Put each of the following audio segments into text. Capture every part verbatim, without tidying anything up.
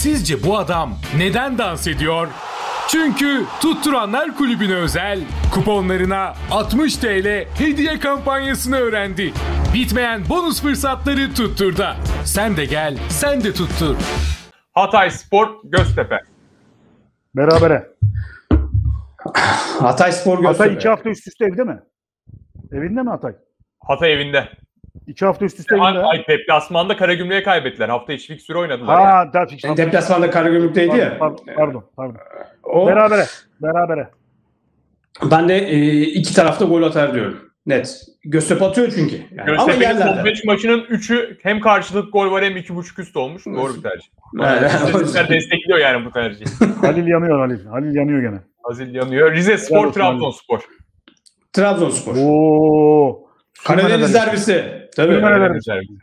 Sizce bu adam neden dans ediyor? Çünkü Tutturanlar Kulübü'ne özel kuponlarına altmış TL hediye kampanyasını öğrendi. Bitmeyen bonus fırsatları Tuttur'da. Sen de gel, sen de tuttur. Hatayspor Göztepe. Berabere. Hatayspor Göztepe. Hatay iki hafta üst üste evde mi? Evinde mi Hatay? Hatay evinde. İki hafta üst üste evinde. Ay, deplasmanda Karagümrük'e kaybettiler. Hafta içi fiksürü oynadılar. Ha, ya. da fix. Deplasmanda Karagümrük'teydi ya. Pardon, pardon. pardon. O, Berabere. Berabere. Ben de e, iki tarafta gol atar diyorum. Net. Göztepe atıyor çünkü. Yani. Ama Göztepe'nin son yerlerde. beş maçının üçü hem karşılık gol var hem iki buçuk üst olmuş. Doğru bir tercih. Evet. Sizler destekliyor yani bu tercihi. Halil yanıyor Halil. Halil yanıyor gene. Azil yanıyor. Rize Spor, Trabzonspor. Trabzonspor. Oo. Karadeniz derbisi. Tabii. Karadeniz derbisi.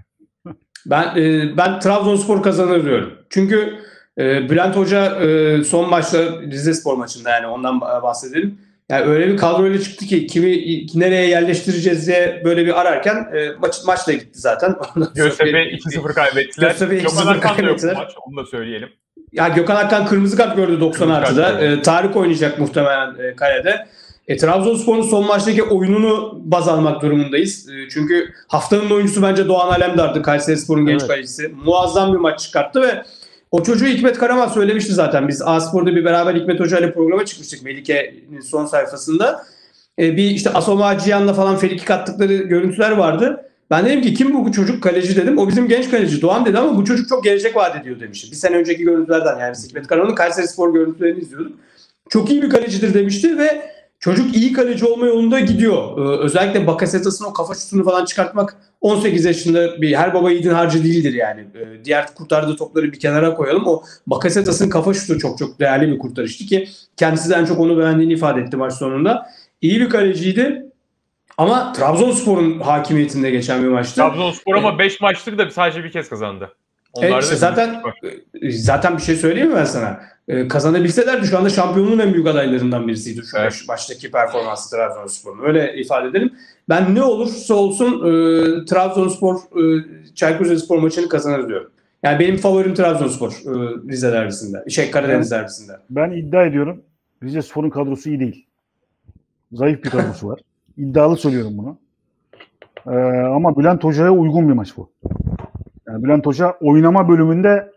Ben e, ben Trabzonspor kazanır diyorum. Çünkü e, Bülent Hoca e, son maçta Rize Spor maçında yani ondan bahsedelim. Yani öyle bir kadroyla çıktı ki kimi nereye yerleştireceğiz diye böyle bir ararken e, maç maçla gitti zaten. Göztepe iki sıfır kaybettiler. Göztepe iki sıfır Gökhan Akkan da yok bu kaybettiler. maç. Onu da söyleyelim. Ya Gökhan Akkan kırmızı kart gördü doksan artıda. E, Tarık oynayacak muhtemelen e, kalede. E, Trabzonspor'un son maçtaki oyununu baz almak durumundayız. E, çünkü haftanın oyuncusu bence Doğan Alemdar'dı. Kayserispor'un genç Evet. kalecisi. Muazzam bir maç çıkarttı ve o çocuğu Hikmet Karaman söylemişti zaten. Biz A-Spor'da bir beraber Hikmet Hoca ile programa çıkmıştık Melike'nin son sayfasında. E, bir işte Asoma Cihan'la falan frikik attıkları görüntüler vardı. Ben dedim ki kim bu çocuk kaleci dedim. O bizim genç kaleci Doğan dedi ama bu çocuk çok gelecek vaat ediyor demişti. Bir sene önceki görüntülerden yani Hikmet Karaman'ın Kayserispor görüntülerini izliyorduk. Çok iyi bir kalecidir demişti ve çocuk iyi kaleci olma yolunda gidiyor. Ee, özellikle Bakasetas'ın o kafa şutunu falan çıkartmak on sekiz yaşında bir her baba yiğidin harcı değildir yani. Ee, diğer kurtardığı topları bir kenara koyalım. O Bakasetas'ın kafa şutu çok çok değerli bir kurtarıştı ki kendisi de en çok onu beğendiğini ifade etti maç sonunda. İyi bir kaleciydi. Ama Trabzonspor'un hakimiyetinde geçen bir maçtı. Trabzonspor ama beş maçtır da sadece bir kez kazandı. Evet, işte zaten zaten bir şey söyleyeyim mi ben sana? Ee, kazanabilselerdi şu anda şampiyonluğun en büyük adaylarından birisiydi şu Evet. baş, baştaki performansı Trabzonspor'un. Öyle ifade edelim. Ben ne olursa olsun e, Trabzonspor e, Çaykur Rizespor maçını kazanır diyorum. Yani benim favorim Trabzonspor e, Rize derbisinde. Şey Karadeniz Ben- derbisinde. Ben iddia ediyorum. Rize Spor'un kadrosu iyi değil. Zayıf bir kadrosu var. İddialı söylüyorum bunu. Ee, ama Bülent Hoca'ya uygun bir maç bu. Yani Bülent Hoca oynama bölümünde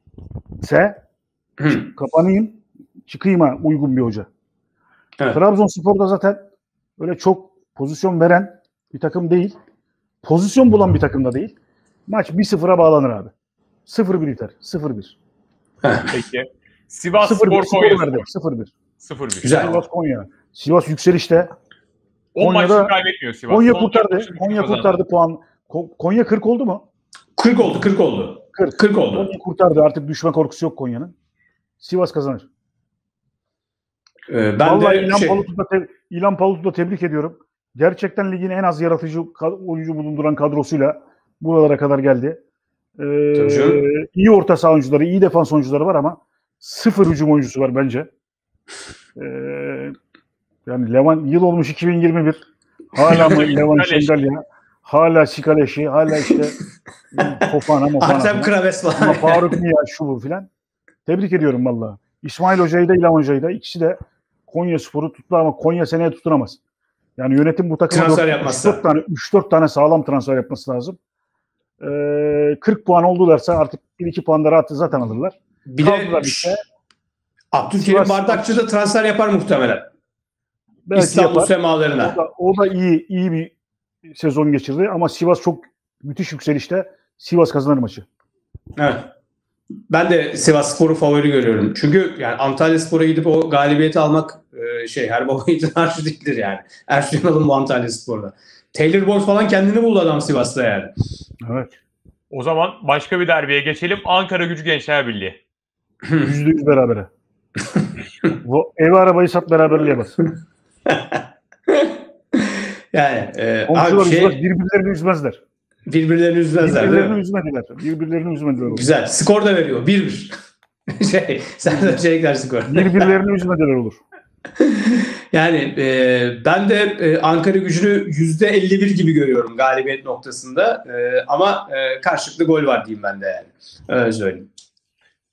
ise Hı. kapanayım, çıkayım'a uygun bir hoca. Evet. Trabzonspor'da zaten öyle çok pozisyon veren bir takım değil. Pozisyon bulan bir takım da değil. Maç bir sıfıra bağlanır abi. sıfır bir biter. sıfır bir. Peki. Sivas sıfır bir Spor skor Konya verdi. Spor. sıfır bir. sıfır bir. Güzel. Sivas Konya. Sivas yükselişte. on Konya'da- maçta kaybetmiyor Sivas. Konya Son kurtardı. dört maçı Konya kazandı. kurtardı puan. Ko- Konya kırk oldu mu? kırk oldu, kırk oldu. kırk. kırk oldu. Konya kurtardı. Artık düşme korkusu yok Konya'nın. Sivas kazanır. Ee, ben Vallahi de İlhan şey, Palut'u da, te- İlhan Palut'u da tebrik ediyorum. Gerçekten ligin en az yaratıcı ka- oyuncu bulunduran kadrosuyla buralara kadar geldi. Ee, Tabii canım. iyi orta saha oyuncuları, iyi defans oyuncuları var ama sıfır hücum oyuncusu var bence. Ee, yani Levan yıl olmuş iki bin yirmi bir. Hala mı Levan Şikaleşi. Şengalya? Hala Şikaleşi, hala işte Fofana, Mofana. Artem falan. Kraves Ama var. Faruk Miya şu bu filan. Tebrik ediyorum vallahi. İsmail Hoca'yı da İlhan Hoca'yı da ikisi de Konyaspor'u tuttu ama Konya seneye tutunamaz. Yani yönetim bu takıma Transfer dört- yapmazsa. üç dört tane üç dört tane sağlam transfer yapması lazım. Ee, kırk puan oldularsa artık bir iki puan da rahat zaten alırlar. Bir Kaldılar de işte. Abdülkerim Sivas- Bardakçı da transfer yapar muhtemelen. Belki İstanbul yapar. semalarına. O da, o da iyi iyi bir sezon geçirdi ama Sivas çok müthiş yükselişte. Sivas kazanır maçı. Evet. Ben de Sivasspor'u favori görüyorum. Çünkü yani Antalyaspor'a gidip o galibiyeti almak e, şey her baba yiğidin harcı değildir yani. Ersun Yanal'ın bu Antalyaspor'da. Taylor Boyd falan kendini buldu adam Sivas'ta yani. Evet. O zaman başka bir derbiye geçelim. Ankara Gücü Gençler Birliği. Yüzde yüz berabere. Bu evi arabayı sat beraberliğe bas. Yani e, Komşular abi şey, üzmez, birbirlerini üzmezler. birbirlerini üzmezler değil Birbirlerini mi? üzmediler. Birbirlerini üzmediler. olur. Güzel. Skor da veriyor. bir bir. şey, sen de şey ekler skor. Birbirlerini üzmediler olur. Yani e, ben de e, Ankara Gücü'nü yüzde elli bir gibi görüyorum galibiyet noktasında. E, ama e, karşılıklı gol var diyeyim ben de yani. Öyle söyleyeyim.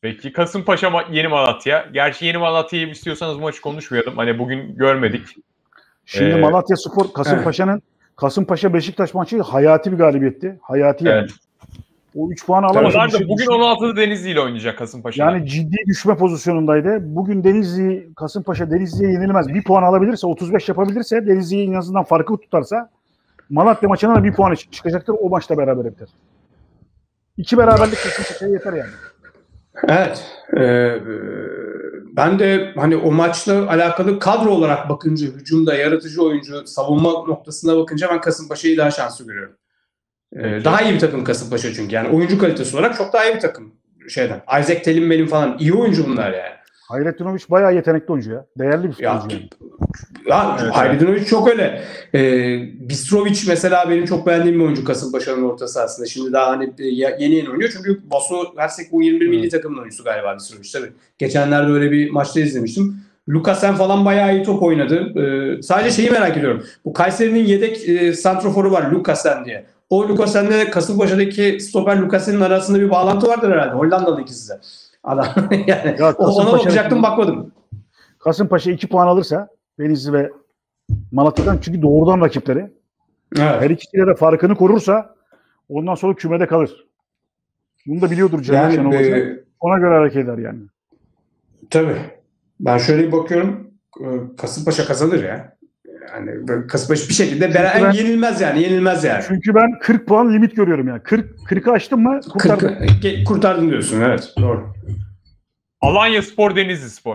Peki Kasımpaşa ma- Yeni Malatya. Gerçi Yeni Malatya'yı istiyorsanız maçı konuşmayalım. Hani bugün görmedik. Şimdi Ee, Malatya Spor Kasımpaşa'nın Kasımpaşa Beşiktaş maçı hayati bir galibiyetti. Hayati yani. Evet. O üç puanı alamasa Onlar da düşün- bugün on altıda Denizli ile oynayacak Kasımpaşa'da. yani ciddi düşme pozisyonundaydı. Bugün Denizli, Kasımpaşa Denizli'ye yenilmez. Bir puan alabilirse, otuz beş yapabilirse, Denizli'yi en azından farkı tutarsa Malatya maçına da bir puan çıkacaktır. O maçta beraber biter. İki beraberlik Kasımpaşa'ya yeter yani. Evet. Ee, ben de hani o maçla alakalı kadro olarak bakınca, hücumda yaratıcı oyuncu, savunma noktasına bakınca ben Kasımpaşa'yı daha şanslı görüyorum. Ee, Peki. daha iyi bir takım Kasımpaşa çünkü. Yani oyuncu kalitesi olarak çok daha iyi bir takım şeyden. Isaac Telimmel'in falan iyi oyuncu bunlar yani. Hayretinovic bayağı yetenekli oyuncu ya. Değerli bir Ya, futbolcu yani. ya Evet, Hayredinovic çok öyle. Ee, Bistrovic mesela benim çok beğendiğim bir oyuncu Kasımpaşa'nın orta sahasında. Şimdi daha hani yeni yeni oynuyor. Çünkü Baso Hersek bu yirmi bir milli takımın oyuncusu galiba Bistrovic tabii. Geçenlerde öyle bir maçta izlemiştim. Lukasen falan bayağı iyi top oynadı. Ee, sadece şeyi merak ediyorum. Bu Kayseri'nin yedek e, santroforu var Lukasen diye. O Lukasen'le Kasımpaşa'daki stoper Lukasen'in arasında bir bağlantı vardır herhalde. Hollandalı ikisi de. Adam yani Ya ona Kasımpaşa- bakacaktım bakmadım. Kasımpaşa iki puan alırsa Denizli ve Malatya'dan, çünkü doğrudan rakipleri. Evet. Her ikisiyle de farkını korursa ondan sonra kümede kalır. Bunu da biliyordur Celal Yani Şenol Hoca. e, Ona göre hareket eder yani. tabii. Ben şöyle bir bakıyorum. e, Kasımpaşa kazanır ya. Yani böyle Kasımpaşa bir şekilde beraber ben- yenilmez yani. Yenilmez yani. Çünkü ben kırk puan limit görüyorum yani. kırk kırkı aştım mı kurtardım. Kırk- ge- kurtardın diyorsun. Evet. Doğru. Alanya Spor, Denizli Spor.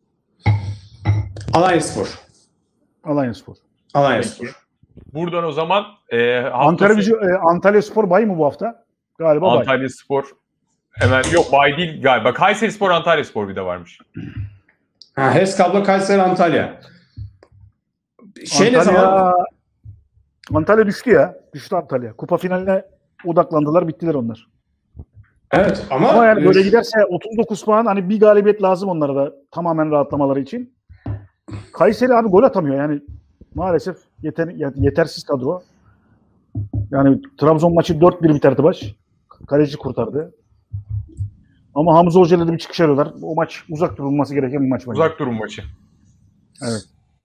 Alanyaspor. Alanyaspor. Alanyaspor. Buradan o zaman e, hafta Antalya, sonu- Gücü- e, Antalya Spor bay mı bu hafta? Galiba bay. Antalya Spor hemen yok bay değil galiba. Kayseri Spor, Antalya Spor bir de varmış. Ha, H E S Kablo Kayseri Antalya. Şey ne Antalya, zaman? Antalya düştü ya. Düştü Antalya. Kupa finaline odaklandılar. Bittiler onlar. Evet ama, Ama yani böyle e, giderse otuz dokuz puan, hani bir galibiyet lazım onlara da tamamen rahatlamaları için. Kayseri abi gol atamıyor yani. Maalesef yeter, yetersiz kadro. Yani Trabzon maçı dört bir biterdi baş. Kaleci kurtardı. Ama Hamza Hoca ile de bir çıkış arıyorlar. O maç uzak durulması gereken bir maç bence. Uzak durum maçı. Evet.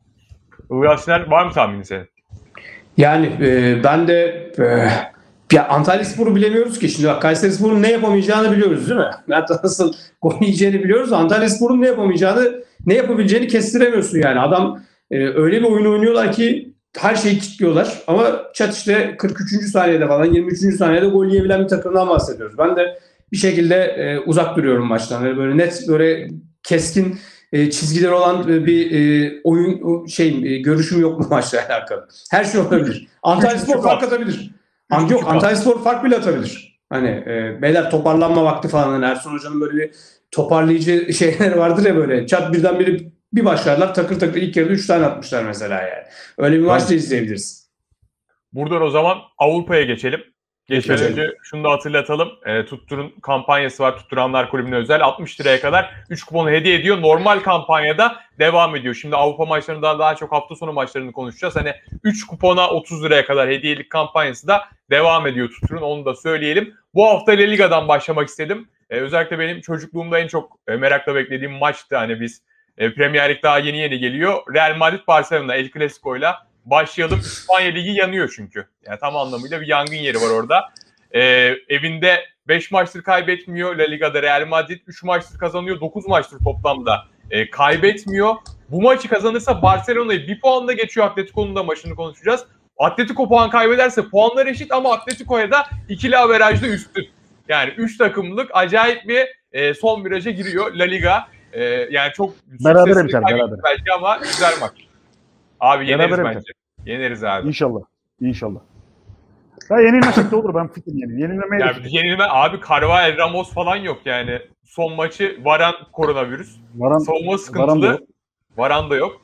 Ilgaz Şener, var mı tahminin senin? yani e, ben de e, ya Antalyaspor'u bilemiyoruz ki. Şimdi bak Kayserispor'un ne yapamayacağını biliyoruz değil mi? Hatta nasıl gol yiyeceğini biliyoruz. Antalyaspor'un ne yapamayacağını, ne yapabileceğini kestiremiyorsun yani. Adam e, öyle bir oyun oynuyorlar ki her şeyi kilitliyorlar. Ama Çat işte kırk üçüncü saniyede falan yirmi üçüncü saniyede gol yiyebilen bir takımdan bahsediyoruz. Ben de bir şekilde e, uzak duruyorum maçtan. Yani böyle net, böyle keskin e, çizgileri olan bir e, oyun o şey e, görüşüm yok bu maçla alakalı. Her şey olabilir. Antalyaspor buçuk fark at. atabilir. Üç An- buçuk yok at. Antalyaspor fark bile atabilir. Hani e, beyler toparlanma vakti falan. Hani Ersun Hoca'nın böyle bir toparlayıcı şeyleri vardır ya böyle. Çat birden biri bir başlarlar takır takır ilk yarıda üç tane atmışlar mesela yani. Öyle bir maç da izleyebiliriz. Buradan o zaman Avrupa'ya geçelim. Geçmeden Geçelim. önce şunu da hatırlatalım. E, Tuttur'un kampanyası var. Tutturanlar Kulübü'ne özel. altmış liraya kadar üç kuponu hediye ediyor. Normal kampanyada devam ediyor. Şimdi Avrupa maçlarından daha çok hafta sonu maçlarını konuşacağız. Hani üç kupona otuz liraya kadar hediyelik kampanyası da devam ediyor Tuttur'un. Onu da söyleyelim. Bu hafta La Liga'dan başlamak istedim. E, özellikle benim çocukluğumda en çok e, merakla beklediğim maçtı. Hani biz e, Premier Lig daha yeni yeni geliyor. Real Madrid Barcelona El Clasico'yla başlayalım. İspanya Ligi yanıyor çünkü. Yani tam anlamıyla bir yangın yeri var orada. Ee, evinde beş maçtır kaybetmiyor. La Liga'da Real Madrid üç maçtır kazanıyor. dokuz maçtır toplamda e, kaybetmiyor. Bu maçı kazanırsa Barcelona'yı bir puanla geçiyor. Atletico'nun da maçını konuşacağız. Atletico puan kaybederse puanlar eşit ama Atletico'ya da ikili averajda üstün. Yani üç takımlık acayip bir e, son viraja giriyor La Liga. E, yani çok Berabere biter, berabere. belki ama güzel maç. Abi yeneriz Berabere bence. Yeneriz abi. İnşallah. İnşallah. Ya yenilmesek de olur. Ben fikrim yani. Yenilmemeye de Yani fikrim. yenilme abi Carvajal, Ramos falan yok yani. Son maçı Varan koronavirüs. Varan, Savunma Varan da sıkıntılı. yok. Varan da yok.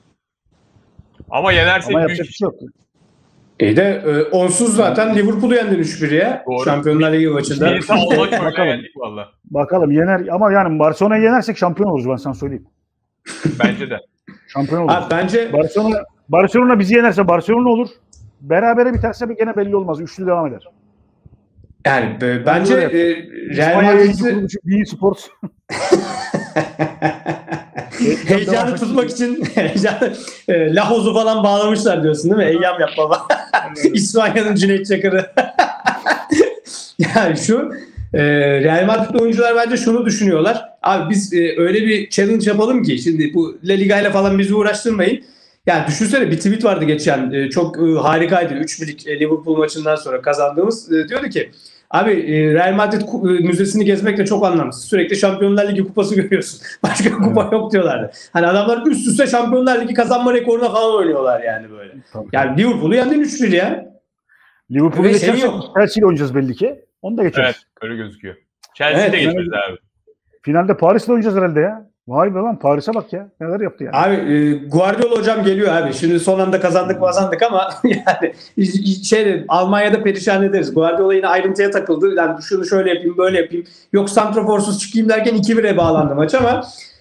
Ama yenersek Ama büyük yapacak bir şey yok. İyi de e, onsuz zaten Liverpool'u yendin üç bir ya. Doğru. Şampiyonlar Ligi maçında. Neyse Allah şöyle Bakalım. yendik valla. Bakalım yener ama yani Barcelona'yı yenersek şampiyon oluruz, ben sana söyleyeyim. Bence de. Şampiyon oluruz. Abi bence Barcelona Barcelona bizi yenerse Barcelona olur. Berabere biterse gene belli olmaz. Üçlü devam eder. Yani e, bence e, Real İspanya yayıncı Madrid'i kuruluşu Bein Sports. heyecanı tutmak için heyecanı, e, Lahoz'u falan bağlamışlar diyorsun değil mi? Eyyam yap baba. İspanya'nın Cüneyt Çakır'ı. Yani şu e, Real Madrid oyuncular bence şunu düşünüyorlar. Abi biz e, öyle bir challenge yapalım ki şimdi bu La Liga ile falan bizi uğraştırmayın. Yani düşünsene bir tweet vardı geçen e, çok e, harikaydı. üç birlik e, Liverpool maçından sonra kazandığımız. E, diyordu ki abi e, Real Madrid ku- e, müzesini gezmek de çok anlamsız. Sürekli Şampiyonlar Ligi kupası görüyorsun. Başka kupa yok diyorlardı. Hani adamlar üst üste Şampiyonlar Ligi kazanma rekoruna falan oynuyorlar yani böyle. Tabii. Yani Liverpool'u yendin üç bir ya. Liverpool'u Ve geçersek şey yok. Chelsea ile oynayacağız belli ki. Onu da geçeriz. Evet, öyle gözüküyor. Chelsea'de Evet, geçeriz abi. Finalde Paris'le oynayacağız herhalde ya. Vay be lan, Paris'e bak ya. Neler yaptı yani. Abi e, Guardiola hocam geliyor abi. Şimdi son anda kazandık kazandık ama yani şey Almanya'da perişan ederiz. Guardiola yine ayrıntıya takıldı. Yani şunu şöyle yapayım böyle yapayım. Yok santraforsuz çıkayım derken iki bire bağlandı maç ama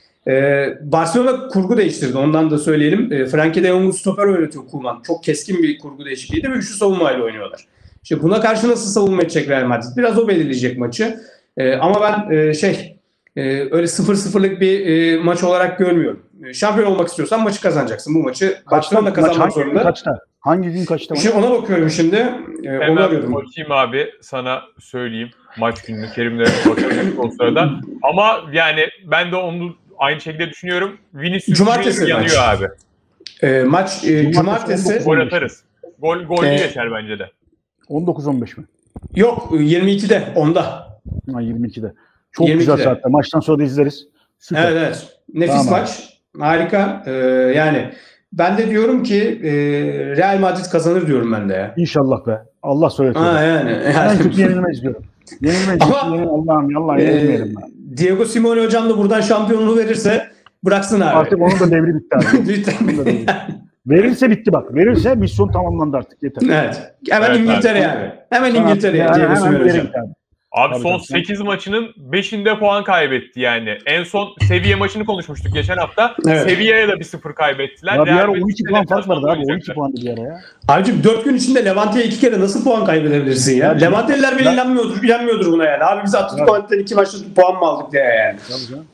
e, Barcelona kurgu değiştirdi. Ondan da söyleyelim. E, Frenkie de Jong'u stoper oynatıyor Koeman. Çok keskin bir kurgu değişikliğiydi ve üçlü savunmayla oynuyorlar. İşte buna karşı nasıl savunma edecek Real Madrid? Biraz o belirleyecek maçı. E, ama ben e, şey Ee, öyle sıfır sıfırlık bir e, maç olarak görmüyorum. E, şampiyon olmak istiyorsan maçı kazanacaksın. Bu maçı Barcelona kazanmak hangi zorunda. gün kaçta? Hangi gün kaçta? Şimdi ona bakıyorum şimdi. E, onu Hemen arıyorum. bakayım abi, sana söyleyeyim maç gününü. Kerim'le bakacak o sırada. Ama yani ben de onu aynı şekilde düşünüyorum. Vinicius Cumartesi yanıyor maç. abi. E, maç e, cumartesi. Gol atarız. Gol gollü Ee, geçer bence de. on dokuz on beş mi? Yok yirmi ikide onda. Ha, yirmi ikide. Çok yirmi ikide. güzel saatte. Maçtan sonra da izleriz. Süper. Evet evet. Nefis Tamam. maç. Harika. E, yani ben de diyorum ki e, Real Madrid kazanır diyorum ben de ya. İnşallah be. Allah söyletiyor. Ha yani. Ben yani. kötü yenilmeyiz diyorum. Yenilmeyiz. Ama- Yenilmeyiz. Allah'ım yallah e, yenilmeyelim ben. Diego Simeone hocam da buradan şampiyonluğu verirse bıraksın abi. Artık onun da devri bitti abi. Lütfen. Onun da devri bitti. Verirse bitti bak. Verirse misyon tamamlandı artık. Yeter. Evet. Hemen Evet, İngiltere abi. abi. Hemen Tamam. İngiltere'ye. Yani Diego hemen Simeone ileri hocam. git abi. Abi Tabii, son tabii. sekiz maçının beşinde puan kaybetti yani. En son Sevilla maçını konuşmuştuk geçen hafta. Evet. Sevilla'ya da bir sıfır kaybettiler. Ya bir Real ara Betis'le on iki puan fark vardı abi. on iki oynayacaklar. puandı bir ara ya. Abicim dört gün içinde Levante'ye iki kere nasıl puan kaybedebilirsin ya? Ya, Levanteliler bile ben- inanmıyordur, inanmıyordur buna yani. Abi biz Atletico Ya. Madrid'den iki maçta puan mı aldık diye yani. Tabii canım.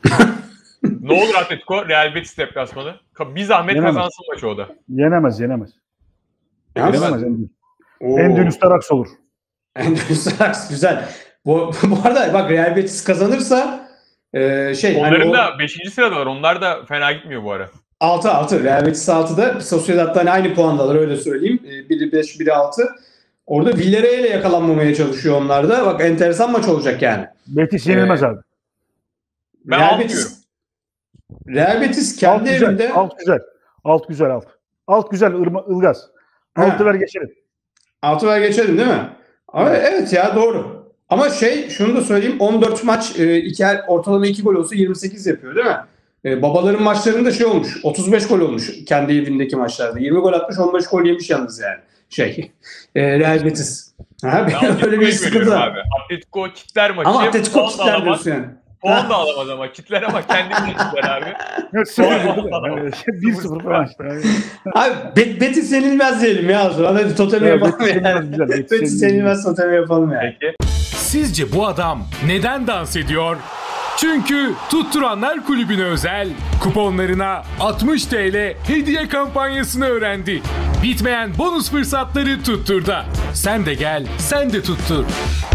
Ne olur Atletico? Real Betis deplasmanı. Ka- Bir zahmet Yenemez. kazansın maçı o da. Yenemez yenemez. Yalnız- Yenemez. En, Oo. en dün Staraks olur. Endülüs güzel. Bu, bu arada bak Real Betis kazanırsa e, şey Onların hani o da beşinci sıradalar. Onlar da fena gitmiyor bu ara. altı altı. Real Betis altıda. Sociedad'da hani aynı puandalar öyle söyleyeyim. E, biri beş, biri altı. Orada Villarreal'e yakalanmamaya çalışıyor onlar da. Bak enteresan maç olacak yani. Betis yenilmez Ee, abi. Ben Real almıyorum. Betis, Real Betis Alt kendi güzel. evinde Alt güzel. Alt güzel alt. Alt güzel ırma, Ilgaz. Altı Ha. ver geçelim. altı ver geçelim değil mi? Ama Evet. evet ya doğru. Ama şey şunu da söyleyeyim on dört maç e, iki, ortalama iki gol olsa yirmi sekiz yapıyor değil mi? E, babaların maçlarında şey olmuş otuz beş gol olmuş kendi evindeki maçlarda. yirmi gol atmış on beş gol yemiş yalnız yani. Şey e, Real Betis. Ha, Ben öyle bir Atletico'yu sıkıntı görüyorum var. abi. Atletico kitler maçı. Ama Atletico puan da kitler alamaz. diyorsun yani. Puan da alamaz ama. Kitler ama kendini kitler abi. Evet, sıfır değil mi? bir sıfır falan işte. Abi Bet- Betis yenilmez diyelim ya o zaman. Hadi totemi Evet, yapalım Betis yani. yenilmez, güzel. Betis Betis yenilmez. yenilmez totemi yapalım yani. Peki. Sizce bu adam neden dans ediyor? Çünkü Tutturanlar Kulübü'ne özel kuponlarına altmış TL hediye kampanyasını öğrendi. Bitmeyen bonus fırsatları Tuttur'da. Sen de gel, sen de tuttur.